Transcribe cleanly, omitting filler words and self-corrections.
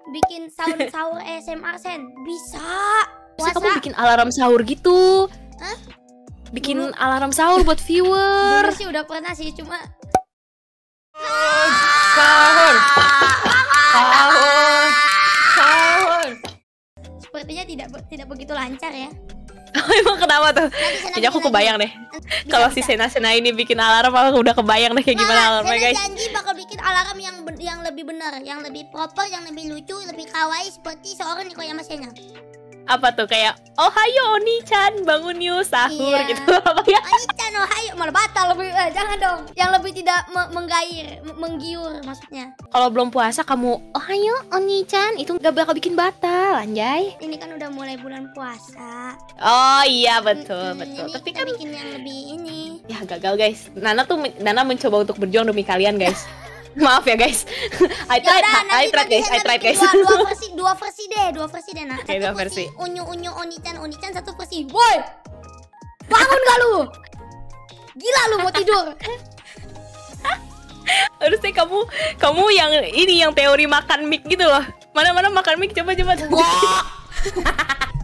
bikin sahur ASMR Sen. Bisa. Masa kamu bikin alarm sahur gitu? Hah? Bikin alarm sahur buat viewer. Dulu sih udah pernah sih, cuma Sahur. Sahur. Sahur. sepertinya tidak begitu lancar ya. Oh, emang kenapa tuh? Nanti Sena Kayaknya aku bikin kebayang lagi. deh. Kalau si Sena ini bikin alarm, aku udah kebayang deh kayak gimana alarmnya, Sena guys. janji bakal bikin alarm yang lebih benar, yang lebih proper, yang lebih lucu, lebih kawaii seperti seorang Nikoyama Sena. Apa tuh kayak oh hayo Oni-chan bangun yuk sahur Iya. gitu apa ya? Oni-chan oh hayo malah batal lebih jangan dong. Yang lebih tidak menggiur maksudnya. Kalau belum puasa kamu oh hayo Oni-chan itu nggak bakal bikin batal, anjay. Ini kan udah mulai bulan puasa. Oh iya betul betul. Ini Tapi kita kan bikin yang lebih ini. ya gagal guys. Nana mencoba untuk berjuang demi kalian guys. Maaf ya guys. I tried guys. Dua versi deh, Nak. Oke, dua versi. Unyu Oni-chan satu versi. Woi. Bangun gak lu? Gila lu mau tidur. Harusnya kamu yang ini yang teori makan mic gitu loh. Mana makan mic coba.